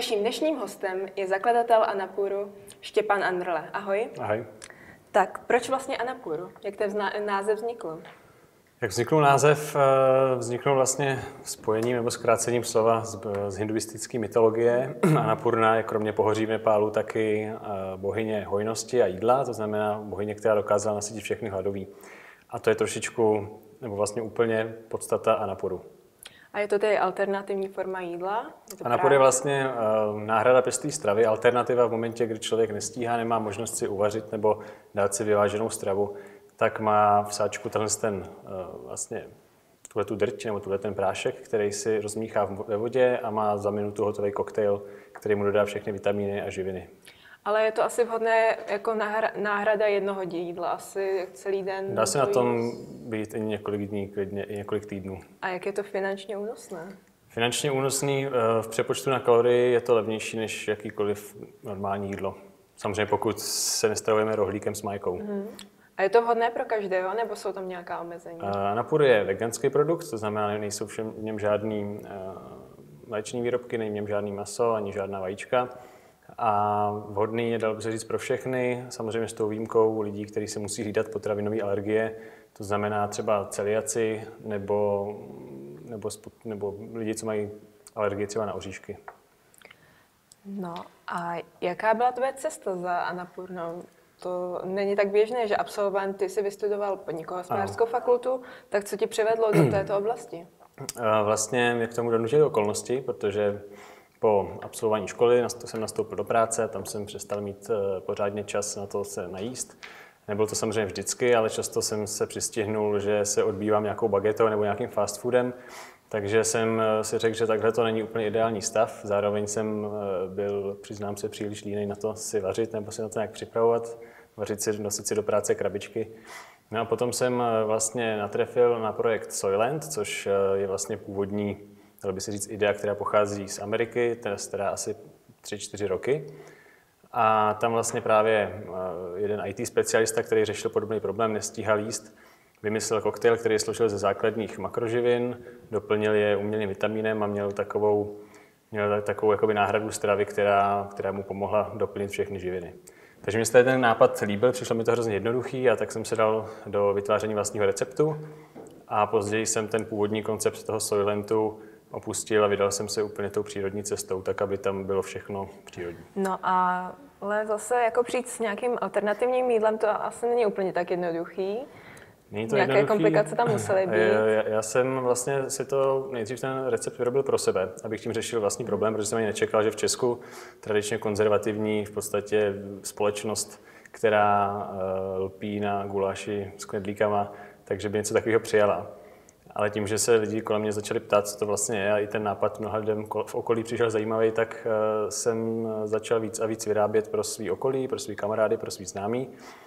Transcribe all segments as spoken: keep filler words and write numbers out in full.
Naším dnešním hostem je zakladatel Annapuru Štěpán Andrle. Ahoj. Ahoj. Tak proč vlastně Annapuru? Jak ten název vznikl? Jak vzniknul název? Vzniknul vlastně spojením nebo zkrácením slova z, z hinduistické mytologie. Annapurna je kromě pohoří v Nepálu taky bohyně hojnosti a jídla, to znamená bohyně, která dokázala nasytit všechny hladoví. A to je trošičku, nebo vlastně úplně podstata Annapuru. A je to tedy alternativní forma jídla? Je Annapur je vlastně uh, náhrada pestré stravy, alternativa v momentě, kdy člověk nestíhá, nemá možnost si uvařit nebo dát si vyváženou stravu, tak má v sáčku tenhle ten, uh, vlastně tuhletu drť nebo tuhle ten prášek, který si rozmíchá ve vodě a má za minutu hotový koktejl, který mu dodá všechny vitamíny a živiny. Ale je to asi vhodné jako náhrada jednoho jídla, asi celý den? Dá se na tom být i několik dní, klidně i několik týdnů. A jak je to finančně únosné? Finančně únosný v přepočtu na kalorie je to levnější než jakýkoliv normální jídlo. Samozřejmě pokud se nestravujeme rohlíkem s majkou. Hmm. A je to vhodné pro každého, nebo jsou tam nějaká omezení? Annapur je veganský produkt, to znamená, že nejsou v něm žádný mléčné výrobky, není v něm žádný maso ani žádná vajíčka. A vhodný je, dalo by se říct, pro všechny, samozřejmě s tou výjimkou lidí, kteří se musí hlídat potravinové alergie, to znamená třeba celiaci nebo, nebo, nebo lidi, co mají alergie třeba na oříšky. No a jaká byla tvoje cesta za Annapurnou? To není tak běžné, že absolvent, ty jsi vystudoval podnikohospodářskou fakultu, tak co ti přivedlo do této oblasti? Vlastně mě k tomu donutily okolnosti, protože po absolvování školy jsem nastoupil do práce, tam jsem přestal mít pořádně čas na to se najíst. Nebylo to samozřejmě vždycky, ale často jsem se přistihnul, že se odbývám nějakou bagetou nebo nějakým fast foodem. Takže jsem si řekl, že takhle to není úplně ideální stav. Zároveň jsem byl, přiznám se, příliš línej na to si vařit nebo si na to nějak připravovat, vařit si, nosit si do práce krabičky. No a potom jsem vlastně natrefil na projekt Soylent, což je vlastně původní, dalo by se říct, idea, která pochází z Ameriky, teda asi tři čtyři roky. A tam vlastně právě jeden í té specialista, který řešil podobný problém, nestíhal jíst, vymyslel koktejl, který složil ze základních makroživin, doplnil je umělým vitamínem a měl takovou, měl takovou jakoby náhradu stravy, která, která mu pomohla doplnit všechny živiny. Takže mi se ten nápad líbil, přišlo mi to hrozně jednoduchý a tak jsem se dal do vytváření vlastního receptu. A později jsem ten původní koncept toho Soylentu opustil a vydal jsem se úplně tou přírodní cestou, tak aby tam bylo všechno přírodní. No a ale zase jako přijít s nějakým alternativním jídlem, to asi není úplně tak jednoduchý. Není to Nějaké jednoduchý. komplikace tam musely být. Já, já jsem vlastně si to nejdřív ten recept vyrobil pro sebe, abych tím řešil vlastní problém, protože jsem ani nečekal, že v Česku tradičně konzervativní v podstatě společnost, která lpí na guláši s knedlíkama, takže by něco takového přijala. Ale tím, že se lidi kolem mě začali ptát, co to vlastně je, a i ten nápad mnoha lidem v okolí přišel zajímavý, tak jsem začal víc a víc vyrábět pro svý okolí, pro svý kamarády, pro svý známí.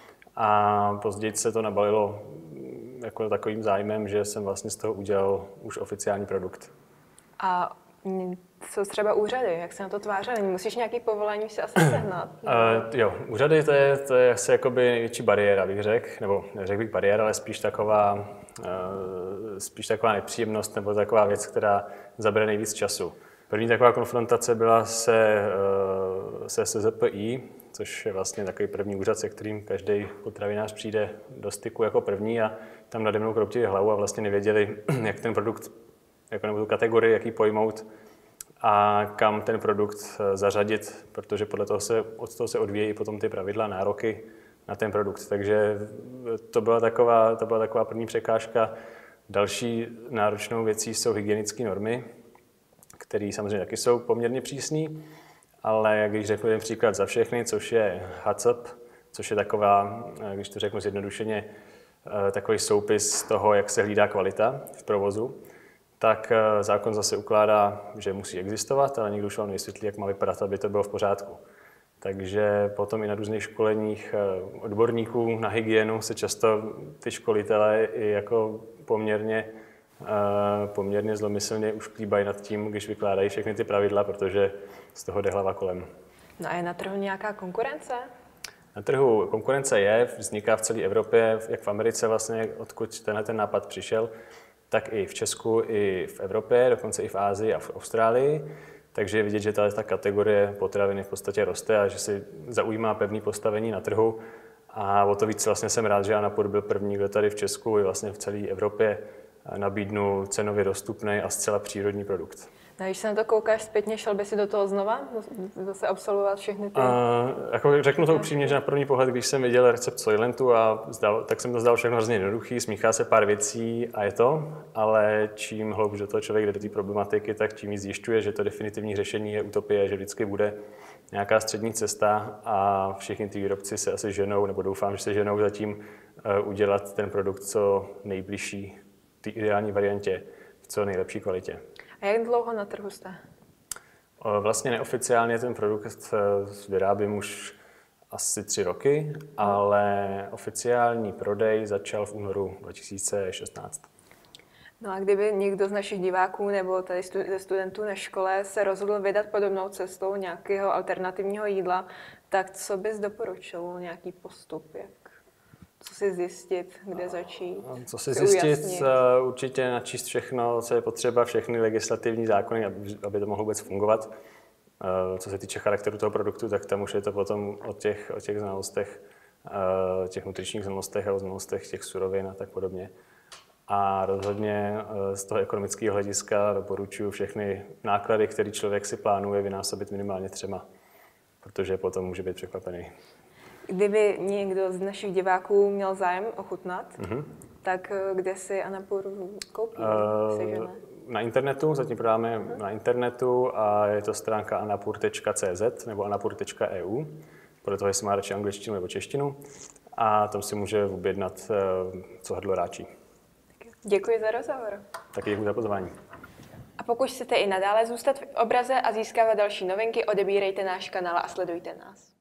A později se to nabalilo jako takovým zájmem, že jsem vlastně z toho udělal už oficiální produkt. A co třeba úřady? Jak se na to tvářili? Musíš nějaký povolení si asi sehnat? Uh, jo, úřady to je, to je asi jakoby největší bariéra, bych řekl. Nebo neřekl bych bariéra, ale spíš taková, uh, spíš taková nepříjemnost nebo taková věc, která zabere nejvíc času. První taková konfrontace byla se, uh, se S Z P I, což je vlastně takový první úřad, se kterým každý potravinář přijde do styku jako první a tam nade mnou kroutili hlavu a vlastně nevěděli, jak ten produkt, jako nebo tu kategorii, jaký pojmout a kam ten produkt zařadit, protože podle toho se, od toho se odvíjejí potom ty pravidla, nároky na ten produkt. Takže to byla taková, to byla taková první překážka. Další náročnou věcí jsou hygienické normy, které samozřejmě taky jsou poměrně přísné, ale když řeknu jeden příklad za všechny, což je H A C P, což je taková, když to řeknu zjednodušeně, takový soupis toho, jak se hlídá kvalita v provozu, tak zákon zase ukládá, že musí existovat, ale nikdo už vám nevysvětlí, jak má vypadat, aby to bylo v pořádku. Takže potom i na různých školeních odborníků na hygienu se často ty školitelé i jako poměrně, poměrně zlomyslně už klíbají nad tím, když vykládají všechny ty pravidla, protože z toho jde hlava kolem. No a je na trhu nějaká konkurence? Na trhu konkurence je, vzniká v celé Evropě, jak v Americe vlastně, odkud tenhle ten nápad přišel, tak i v Česku, i v Evropě, dokonce i v Ásii a v Austrálii. takže je vidět, že ta, ta kategorie potraviny v podstatě roste a že si zaujímá pevný postavení na trhu. A o to víc vlastně jsem rád, že Anapur byl první, kdo tady v Česku i vlastně v celé Evropě nabídnul cenově dostupný a zcela přírodní produkt. No, když se na to koukáš zpětně, šel by si do toho znova? Zase absolvovat všechny ty... A, jako řeknu to upřímně, že na první pohled, když jsem viděl recept Soylentu, a zdal, tak jsem to zdal všechno hrozně jednoduchý, smíchá se pár věcí a je to, ale čím hloubš do toho člověk jde do té problematiky, tak tím víc zjišťuje, že to definitivní řešení je utopie, že vždycky bude nějaká střední cesta a všichni ty výrobci se asi ženou, nebo doufám, že se ženou zatím udělat ten produkt co nejbližší té ideální variantě, v co nejlepší kvalitě. A jak dlouho na trhu jste? Vlastně neoficiálně ten produkt vyrábím už asi tři roky, ale oficiální prodej začal v únoru dva tisíce šestnáct. No a kdyby někdo z našich diváků nebo tady ze studentů na škole se rozhodl vydat podobnou cestou nějakého alternativního jídla, tak co bys doporučil? Nějaký postup? Jak? Co si zjistit, kde začít? Co si zjistit? Ujasnit. Určitě načíst všechno, co je potřeba, všechny legislativní zákony, aby to mohlo vůbec fungovat. Co se týče charakteru toho produktu, tak tam už je to potom o těch, o těch znalostech, těch nutričních znalostech a o znalostech těch surovin a tak podobně. A rozhodně z toho ekonomického hlediska doporučuji všechny náklady, které člověk si plánuje, vynásobit minimálně třema, protože potom může být překvapený. Kdyby někdo z našich diváků měl zájem ochutnat, mm-hmm. tak kde si Anapur koupí? Uh, na internetu, zatím prodáme uh-huh. na internetu a je to stránka anapur tečka cé zet nebo anapur tečka é ú, podle toho, jestli má radši angličtinu nebo češtinu, a tam si může objednat, co hrdlo ráčí. Děkuji za rozhovor. Taky děkuji za pozvání. A pokud chcete i nadále zůstat v obraze a získávat další novinky, odebírejte náš kanál a sledujte nás.